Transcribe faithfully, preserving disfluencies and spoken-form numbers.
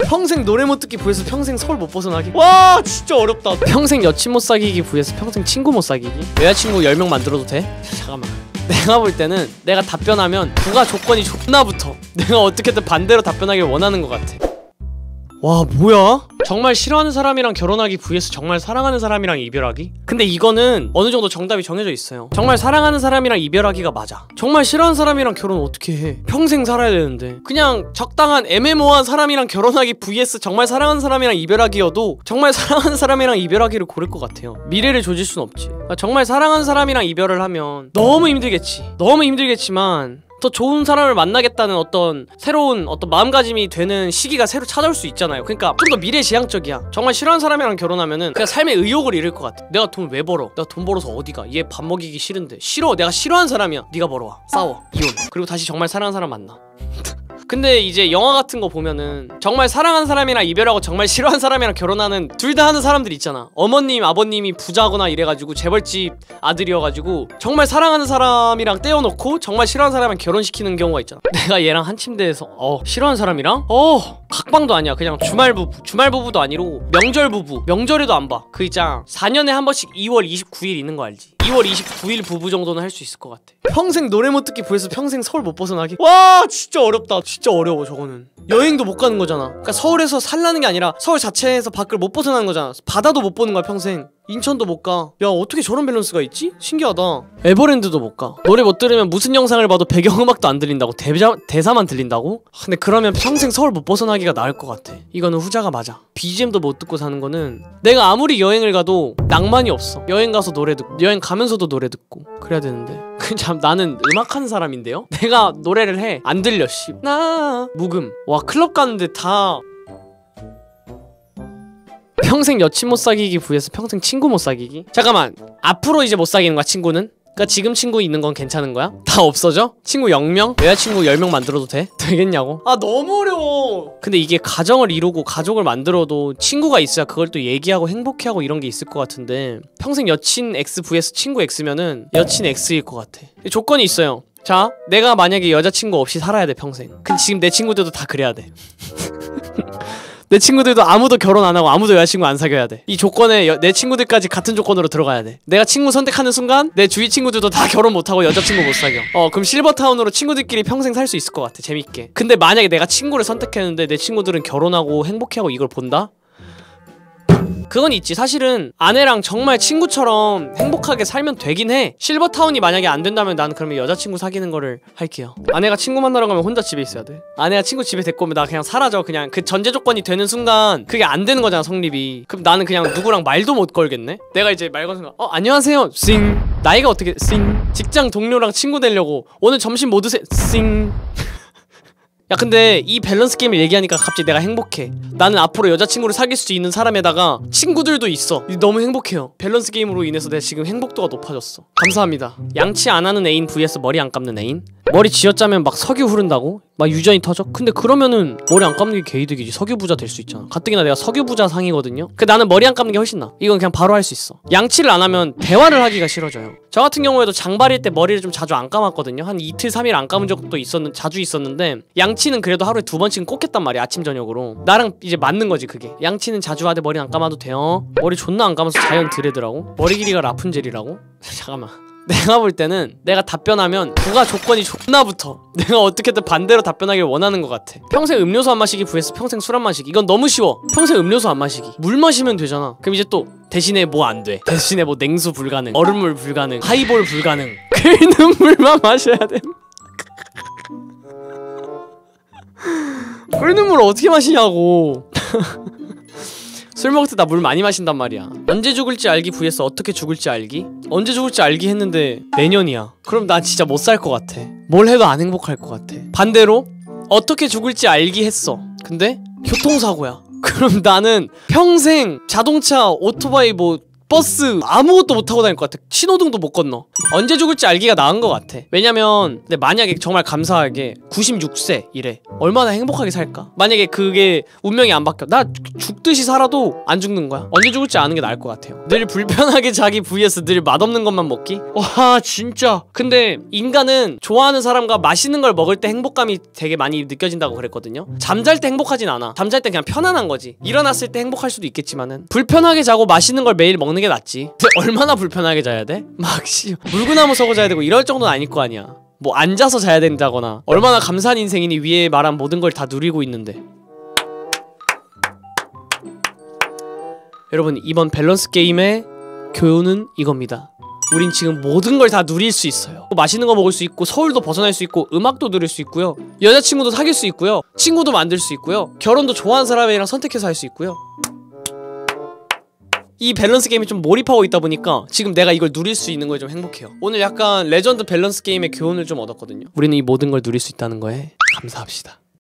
평생 노래 못 듣기 vs 평생 서울 못 벗어나기. 와 진짜 어렵다. 평생 여친 못 사귀기 vs 평생 친구 못 사귀기. 여자친구 열 명 만들어도 돼? 잠깐만. 내가 볼 때는 내가 답변하면 부가 조건이 존나 붙어. 내가 어떻게든 반대로 답변하길 원하는 것 같아. 와 뭐야? 정말 싫어하는 사람이랑 결혼하기 vs 정말 사랑하는 사람이랑 이별하기? 근데 이거는 어느 정도 정답이 정해져 있어요. 정말 사랑하는 사람이랑 이별하기가 맞아. 정말 싫어하는 사람이랑 결혼 어떻게 해? 평생 살아야 되는데. 그냥 적당한 애매모호한 사람이랑 결혼하기 vs 정말 사랑하는 사람이랑 이별하기여도 정말 사랑하는 사람이랑 이별하기를 고를 것 같아요. 미래를 조질 순 없지. 그러니까 정말 사랑하는 사람이랑 이별을 하면 너무 힘들겠지. 너무 힘들겠지만 더 좋은 사람을 만나겠다는 어떤 새로운 어떤 마음가짐이 되는 시기가 새로 찾아올 수 있잖아요. 그러니까 좀 더 미래지향적이야. 정말 싫어하는 사람이랑 결혼하면은 그냥 삶의 의욕을 잃을 것 같아. 내가 돈 왜 벌어? 내가 돈 벌어서 어디가? 얘 밥 먹이기 싫은데. 싫어. 내가 싫어하는 사람이야. 네가 벌어와. 싸워. 이혼. 그리고 다시 정말 사랑하는 사람 만나. 근데 이제 영화 같은 거 보면은 정말 사랑하는 사람이랑 이별하고 정말 싫어하는 사람이랑 결혼하는 둘 다 하는 사람들 있잖아. 어머님 아버님이 부자거나 이래가지고 재벌집 아들이어가지고 정말 사랑하는 사람이랑 떼어놓고 정말 싫어하는 사람이랑 결혼시키는 경우가 있잖아. 내가 얘랑 한 침대에서 어 싫어하는 사람이랑? 어 각방도 아니야. 그냥 주말 부부. 주말 부부도 아니고 명절 부부. 명절에도 안 봐. 그 있잖아 사 년에 한 번씩 이월 이십구일 있는 거 알지? 이월 이십구일 부부 정도는 할 수 있을 것 같아. 평생 노래 못 듣기 vs 평생 서울 못 벗어나기. 와 진짜 어렵다. 진짜 어려워 저거는. 여행도 못 가는 거잖아. 그러니까 서울에서 살라는 게 아니라 서울 자체에서 밖을 못 벗어나는 거잖아. 바다도 못 보는 거야 평생. 인천도 못 가. 야 어떻게 저런 밸런스가 있지? 신기하다. 에버랜드도 못 가. 노래 못 들으면 무슨 영상을 봐도 배경음악도 안 들린다고? 대자, 대사만 들린다고? 근데 그러면 평생 서울 못 벗어나기가 나을 것 같아. 이거는 후자가 맞아. 비지엠도 못 듣고 사는 거는 내가 아무리 여행을 가도 낭만이 없어. 여행 가서 노래 듣고 여행 가면서도 노래 듣고 그래야 되는데 참 나는 음악하는 사람인데요? 내가 노래를 해 안 들려 씨. 나 묵음. 와 클럽 가는데 다 평생 여친 못 사귀기 vs 평생 친구 못 사귀기? 잠깐만 앞으로 이제 못 사귀는 거야 친구는? 그니까 지금 친구 있는 건 괜찮은 거야? 다 없어져? 친구 영 명? 여자친구 열 명 만들어도 돼? 되겠냐고? 아 너무 어려워. 근데 이게 가정을 이루고 가족을 만들어도 친구가 있어야 그걸 또 얘기하고 행복해하고 이런 게 있을 것 같은데 평생 여친 X vs 친구 X면은 여친 X일 것 같아. 조건이 있어요. 자 내가 만약에 여자친구 없이 살아야 돼 평생. 근데 지금 내 친구들도 다 그래야 돼. 내 친구들도 아무도 결혼 안 하고 아무도 여자친구 안 사귀어야 돼. 이 조건에 여, 내 친구들까지 같은 조건으로 들어가야 돼. 내가 친구 선택하는 순간 내 주위 친구들도 다 결혼 못하고 여자친구 못 사겨. 어 그럼 실버타운으로 친구들끼리 평생 살 수 있을 것 같아. 재밌게. 근데 만약에 내가 친구를 선택했는데 내 친구들은 결혼하고 행복해하고 이걸 본다? 그건 있지. 사실은 아내랑 정말 친구처럼 행복하게 살면 되긴 해. 실버타운이 만약에 안 된다면 난 그러면 여자친구 사귀는 거를 할게요. 아내가 친구 만나러 가면 혼자 집에 있어야 돼. 아내가 친구 집에 데리고 오면 나 그냥 사라져. 그냥 그 전제 조건이 되는 순간 그게 안 되는 거잖아 성립이. 그럼 나는 그냥 누구랑 말도 못 걸겠네. 내가 이제 말 거는 순간 어 안녕하세요 싱. 나이가 어떻게 싱. 직장 동료랑 친구 되려고 오늘 점심 뭐 드세요 싱. 야 근데 이 밸런스 게임을 얘기하니까 갑자기 내가 행복해. 나는 앞으로 여자친구를 사귈 수 있는 사람에다가 친구들도 있어. 너무 행복해요. 밸런스 게임으로 인해서 내가 지금 행복도가 높아졌어. 감사합니다. 양치 안 하는 애인 vs 머리 안 감는 애인. 머리 쥐어짜면 막 석유 흐른다고? 막 유전이 터져? 근데 그러면은 머리 안 감는 게 개이득이지. 석유 부자 될 수 있잖아. 가뜩이나 내가 석유 부자 상이거든요. 근데 나는 머리 안 감는 게 훨씬 나. 이건 그냥 바로 할 수 있어. 양치를 안 하면 대화를 하기가 싫어져요. 저 같은 경우에도 장발일 때 머리를 좀 자주 안 감았거든요. 한 이틀 삼일 안 감은 적도 있었는 자주 있었는데 양치는 그래도 하루에 두 번씩은 꼭 했단 말이야. 아침 저녁으로. 나랑 이제 맞는 거지 그게. 양치는 자주 하되 머리 안 감아도 돼요. 머리 존나 안 감아서 자연 드레드라고? 머리 길이가 라푼젤이라고? 잠깐만. 내가 볼 때는 내가 답변하면 부가 조건이 존나 붙어. 내가 어떻게든 반대로 답변하길 원하는 것 같아. 평생 음료수 안 마시기 vs 평생 술 안 마시기. 이건 너무 쉬워. 평생 음료수 안 마시기. 물 마시면 되잖아. 그럼 이제 또 대신에 뭐 안 돼. 대신에 뭐 냉수 불가능, 얼음물 불가능, 하이볼 불가능. 끓는 물만 마셔야 돼. 끓는 물 어떻게 마시냐고. 술 먹을 때 나 물 많이 마신단 말이야. 언제 죽을지 알기 vs 어떻게 죽을지 알기? 언제 죽을지 알기 했는데 내년이야. 그럼 난 진짜 못 살 것 같아. 뭘 해도 안 행복할 것 같아. 반대로 어떻게 죽을지 알기 했어. 근데 교통사고야. 그럼 나는 평생 자동차, 오토바이 뭐 버스 아무것도 못 타고 다닐 것 같아. 신호등도 못 건너. 언제 죽을지 알기가 나은 것 같아. 왜냐면 근데 만약에 정말 감사하게 구십육 세 이래. 얼마나 행복하게 살까? 만약에 그게 운명이 안 바뀌어. 나 죽듯이 살아도 안 죽는 거야. 언제 죽을지 아는 게 나을 것 같아요. 늘 불편하게 자기 vs 늘 맛없는 것만 먹기? 와 진짜. 근데 인간은 좋아하는 사람과 맛있는 걸 먹을 때 행복감이 되게 많이 느껴진다고 그랬거든요. 잠잘 때 행복하진 않아. 잠잘 때 그냥 편안한 거지. 일어났을 때 행복할 수도 있겠지만은 불편하게 자고 맛있는 걸 매일 먹는 게 낫지. 근데 얼마나 불편하게 자야 돼? 막 씨 물구나무 서고 자야 되고 이럴 정도는 아닐 거 아니야. 뭐 앉아서 자야 된다거나. 얼마나 감사한 인생이니 위에 말한 모든 걸 다 누리고 있는데. 여러분 이번 밸런스 게임의 교훈은 이겁니다. 우린 지금 모든 걸 다 누릴 수 있어요. 맛있는 거 먹을 수 있고 서울도 벗어날 수 있고 음악도 들을 수 있고요. 여자친구도 사귈 수 있고요. 친구도 만들 수 있고요. 결혼도 좋아하는 사람이랑 선택해서 할 수 있고요. 이 밸런스 게임에 좀 몰입하고 있다 보니까 지금 내가 이걸 누릴 수 있는 거에 좀 행복해요. 오늘 약간 레전드 밸런스 게임의 교훈을 좀 얻었거든요. 우리는 이 모든 걸 누릴 수 있다는 거에 감사합시다.